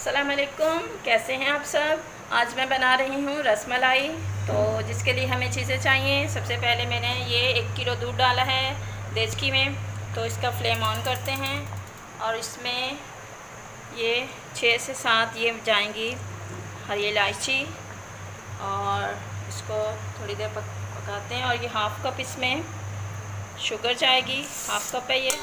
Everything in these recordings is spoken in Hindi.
अस्सलाम वालेकुम, कैसे हैं आप सब। आज मैं बना रही हूँ रसमलाई। तो जिसके लिए हमें चीज़ें चाहिए, सबसे पहले मैंने ये 1 किलो दूध डाला है देचकी में। तो इसका फ्लेम ऑन करते हैं और इसमें ये 6 से 7 ये जाएंगी हरी इलायची और इसको थोड़ी देर पकाते हैं। और ये हाफ़ कप इसमें शुगर जाएगी, हाफ़ कप है ये,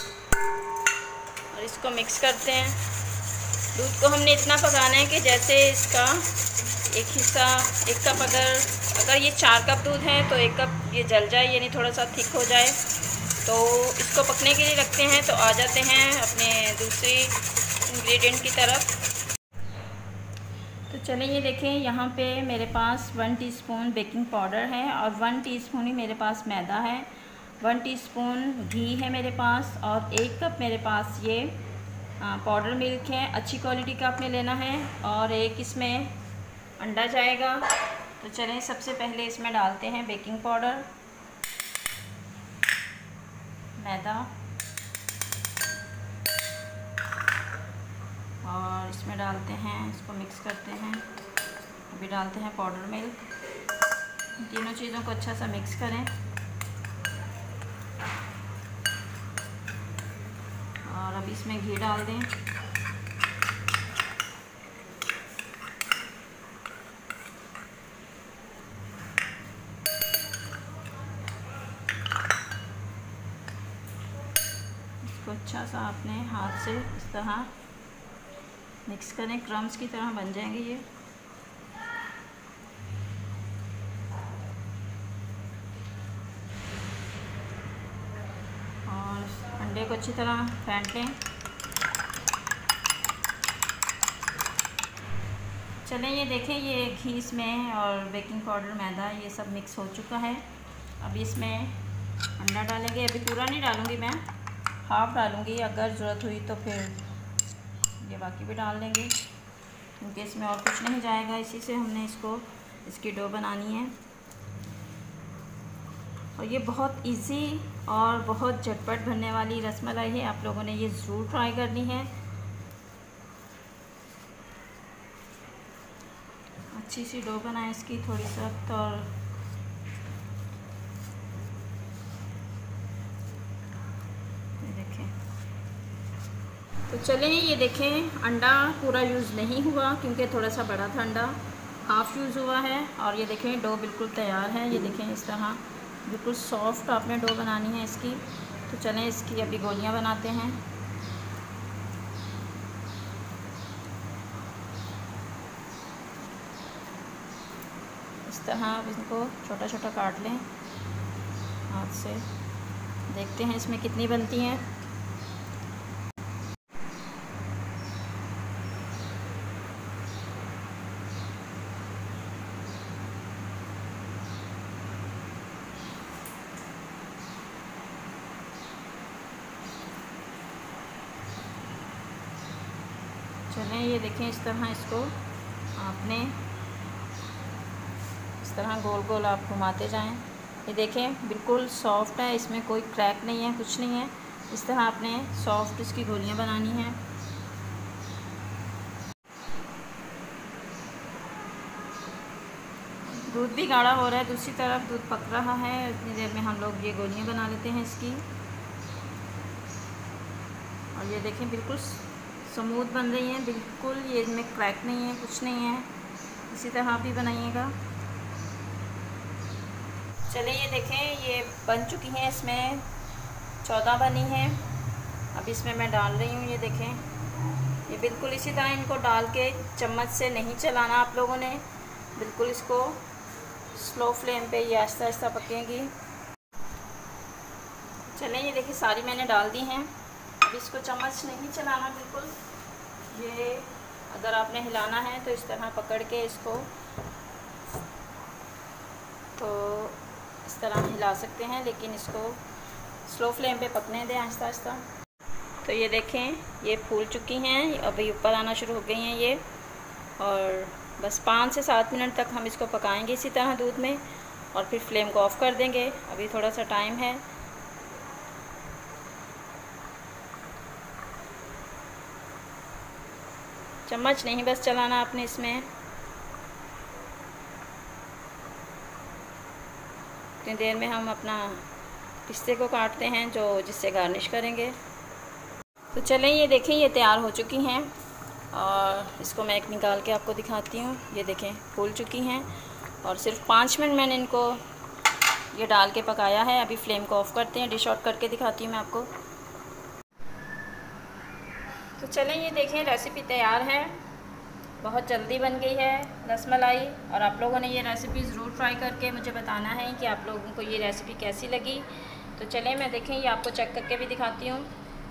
और इसको मिक्स करते हैं। दूध को हमने इतना पकाना है कि जैसे इसका एक हिस्सा, 1 कप अगर ये 4 कप दूध है तो 1 कप ये जल जाए, यानी थोड़ा सा थिक हो जाए। तो इसको पकने के लिए रखते हैं। तो आ जाते हैं अपने दूसरी इंग्रेडिएंट की तरफ। तो चलें, ये देखें, यहाँ पे मेरे पास 1 टीस्पून बेकिंग पाउडर है और 1 टीस्पून ही मेरे पास मैदा है, 1 टीस्पून घी है मेरे पास, और 1 कप मेरे पास ये पाउडर मिल्क है। अच्छी क्वालिटी का आपने लेना है। और एक इसमें अंडा जाएगा। तो चलें, सबसे पहले इसमें डालते हैं बेकिंग पाउडर, मैदा, और इसमें डालते हैं, इसको मिक्स करते हैं। अभी डालते हैं पाउडर मिल्क। तीनों चीज़ों को अच्छा सा मिक्स करें और अभी इसमें घी डाल दें। इसको अच्छा सा आपने हाथ से इस तरह मिक्स करें, क्रम्स की तरह बन जाएंगे ये। और अंडे को अच्छी तरह फेंट लें। चलें, ये देखें, ये घी इसमें और बेकिंग पाउडर, मैदा, ये सब मिक्स हो चुका है। अभी इसमें अंडा डालेंगे। अभी पूरा नहीं डालूँगी मैं, हाफ डालूँगी। अगर ज़रूरत हुई तो फिर ये बाकी भी डाल देंगे, क्योंकि इसमें और कुछ नहीं जाएगा। इसी से हमने इसकी डो बनानी है। और ये बहुत इजी और बहुत झटपट बनने वाली रसमलाई है। आप लोगों ने ये ज़रूर ट्राई करनी है। अच्छी सी डो बनाएं इसकी, थोड़ी सख्त। और ये देखें। तो चलें, ये देखें, अंडा पूरा यूज़ नहीं हुआ क्योंकि थोड़ा सा बड़ा था अंडा, हाफ़ यूज़ हुआ है। और ये देखें, डो बिल्कुल तैयार है। ये देखें, इस तरह बिल्कुल सॉफ्ट आपने डो बनानी है इसकी। तो चलें, इसकी अभी गोलियां बनाते हैं। इस तरह इनको छोटा छोटा काट लें हाथ से। देखते हैं इसमें कितनी बनती हैं। चलें, ये देखें, इस तरह इसको आपने इस तरह गोल गोल आप घुमाते जाएं। ये देखें, बिल्कुल सॉफ्ट है, इसमें कोई क्रैक नहीं है, कुछ नहीं है। इस तरह आपने सॉफ्ट इसकी गोलियां बनानी हैं। दूध भी गाढ़ा हो रहा है, दूसरी तरफ दूध पक रहा है। इतनी देर में हम लोग ये गोलियां बना लेते हैं इसकी। और ये देखें, बिल्कुल स्मूथ बन रही हैं, बिल्कुल ये इनमें क्रैक नहीं है, कुछ नहीं है। इसी तरह आप भी बनाइएगा। चलिए, ये देखें, ये बन चुकी हैं। इसमें 14 बनी हैं। अब इसमें मैं डाल रही हूँ। ये देखें, ये बिल्कुल इसी तरह इनको डाल के चम्मच से नहीं चलाना आप लोगों ने, बिल्कुल इसको स्लो फ्लेम पे ये आहिस्ता आहिस्ता पकेंगी। चलें, ये देखिए, सारी मैंने डाल दी हैं। अब इसको चम्मच नहीं चलाना, बिल्कुल ये अगर आपने हिलाना है तो इस तरह पकड़ के इसको, तो इस तरह हिला सकते हैं, लेकिन इसको स्लो फ्लेम पे पकने दें आहिस्ता आहिस्ता। तो ये देखें, ये फूल चुकी हैं, अभी ऊपर आना शुरू हो गई हैं ये। और बस 5 से 7 मिनट तक हम इसको पकाएंगे इसी तरह दूध में, और फिर फ्लेम को ऑफ़ कर देंगे। अभी थोड़ा सा टाइम है। चम्मच नहीं बस चलाना आपने इसमें। इतनी देर में हम अपना पिस्ते को काटते हैं जो जिससे गार्निश करेंगे। तो चलें, ये देखें ये तैयार हो चुकी हैं और इसको मैं एक निकाल के आपको दिखाती हूँ। ये देखें फूल चुकी हैं और सिर्फ 5 मिनट मैंने इनको ये डाल के पकाया है। अभी फ्लेम को ऑफ़ करते हैं, डिश आउट करके दिखाती हूँ मैं आपको। तो चलें, ये देखें रेसिपी तैयार है, बहुत जल्दी बन गई है रसमलाई। और आप लोगों ने ये रेसिपी ज़रूर ट्राई करके मुझे बताना है कि आप लोगों को ये रेसिपी कैसी लगी। तो चलें, मैं देखें ये आपको चेक करके भी दिखाती हूँ।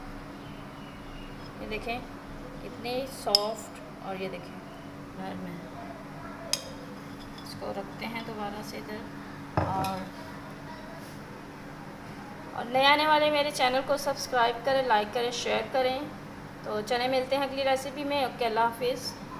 ये देखें कितनी सॉफ्ट, और ये देखें घर में। इसको रखते हैं दोबारा से इधर। और नए आने वाले मेरे चैनल को सब्सक्राइब करें, लाइक करें, शेयर करें। तो चलें, मिलते हैं अगली रेसिपी में। ओके, अल्लाह हाफिज़।